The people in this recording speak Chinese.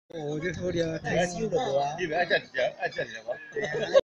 哦，这头的太秀了不啊？ 你们爱这样，爱这样吗？